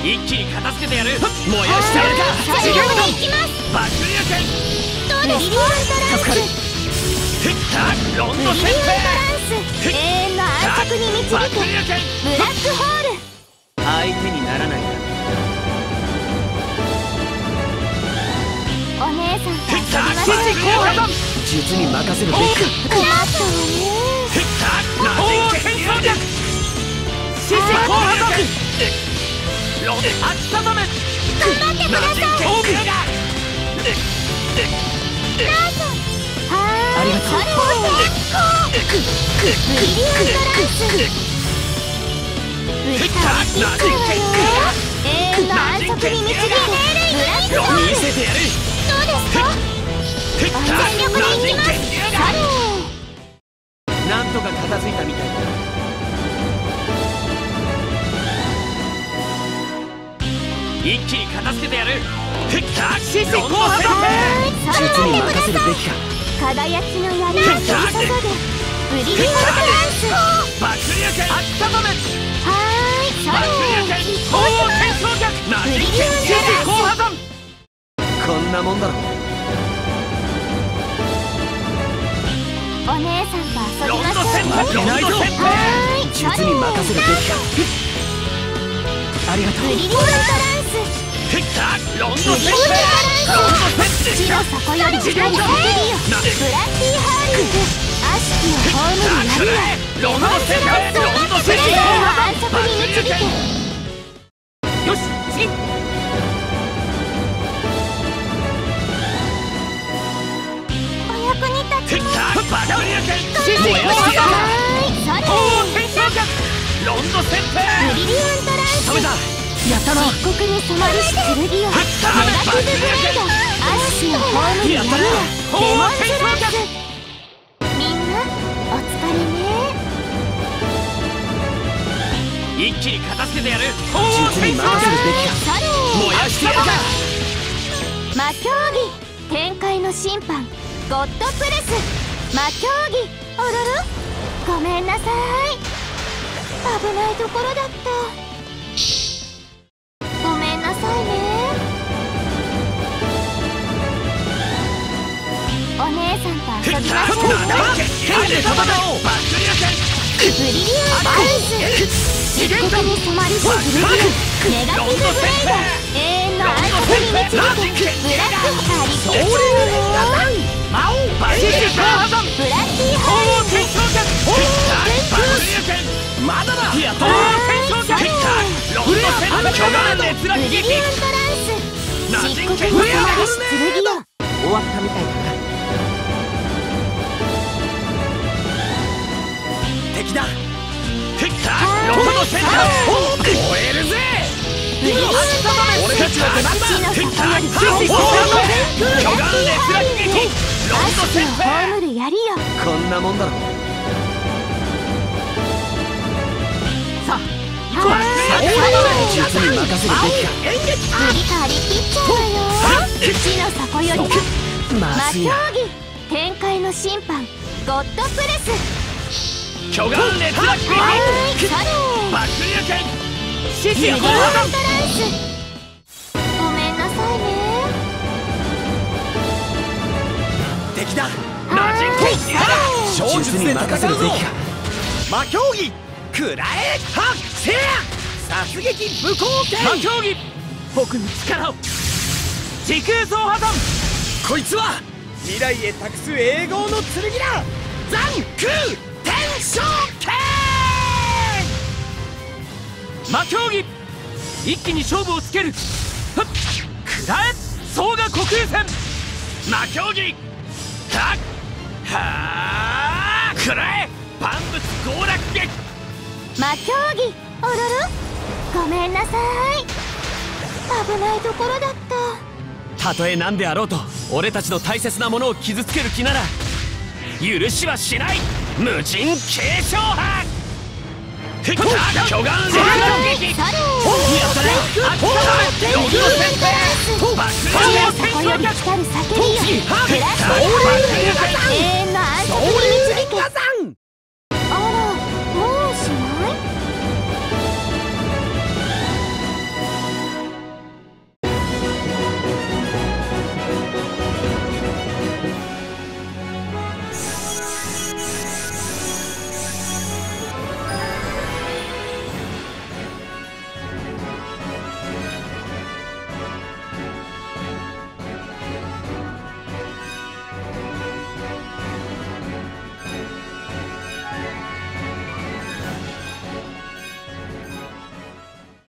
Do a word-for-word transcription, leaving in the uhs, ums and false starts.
一気に片付けてやる。燃やしてやるか。 最後までいきます。 爆流拳。 どうですか。 フッタロンドブリリアントランス。永遠の暗黒に導くブラックホール。 相手にならないな。 お姉さんと遊びましょう。 術に任せるべき。 困ったわね。 フッタナジン剣装脚。獅子後破毒。ロン秋雨。 頑張ってください。 ナジン剣が。 ラーソン。はーい。 ありがとう。 ブリリアントランス。ブリカーシックわよ。永遠の暗黒に導くブラックホール。 見せてやる。 どうですか。全力でいきます。それ。 なんとか片付いたみたいだ。一気に片付けてやる。フッタ獅子後破毒。術に任せるべきか。 輝きの槍を降り注ぐブリリアントランス。 爆流拳秋雨。 はーい。それ。 鳳凰剣装脚。ナジン剣獅子後破毒。こんなもんだろ。 お姉さんと遊びましょう。 はーい。術に任せるべきか。ありがとう。 ブリリアントランス。 フッタロンドブリリアントランス。地の底より光る叫びよ。ブラッディハーリング。悪しきを葬る槍よ。 ロンドセンター。ロンドセンター。 永遠の暗黒に導け。 よし次。 お役に立ちます。 爆流拳。 燃やしてやる。はーい。それ。 鳳凰剣装脚。ロンドセンター。 ブリリアントランス。 止めた。やったな。 漆黒に染まるし剣よ。ネガティブブレード。嵐を葬る槍よ。デモンズラック。みんなお疲れね。 一気に片付けてやる。術に任せるべきか。 それ。 燃やしてやるか。 魔競技天界の審判ゴッドプレス。魔競技あららごめんなさい。危ないところだった。ごめんなさいね。お姉さんと遊びましょう。ブリリアントランス。漆黒に染まりし剣よ。ネガティブブレード。永遠の暗黒に導くブラックハリケーンよ。 魔王バシルカードン。 ブラッディハーリング。 まだだ。やっとロンドセンター。 ブリリアントランス。漆黒に染まりし剣よ。 終わったみたいだな。敵だ。フッタロンドセンター。燃えるぜ。 ブリリアントランス。 俺たちはなんだ。フッタ獅子後破毒。巨岩烈落撃。ロンドセンター。 葬る槍よ。 こんなもんだろ。さあ行こう。術に任せるべきか。 ブリ張り切っちゃうわよ。地の底より魔競技天界の審判ゴッドプレス。 巨岩烈落撃。 はーい。それ。 爆流拳。獅ブリリアント子後破ラン毒。 ス。ごめんなさいね。 敵だ。ナジン剣。小術に任せるべきか。魔競技くらえはっせや。殺撃武功剣。魔競技僕に力を。時空総破断。こいつは未来へ託す栄光の剣だ。残空天正剣。魔競技一気に勝負をつける。ふっくらえ総が虚空戦。魔競技はっはあくらえ万物強落撃。 魔競技あららごめんなさい。危ないところだった。 たとえ何であろうと俺たちの大切なものを傷つける気なら許しはしない。無人継承派。巨岩烈落撃。やったね。あったね。ロンドセンター。爆流拳装脚。 光る叫びよ。クラッシュ永遠の暗黒に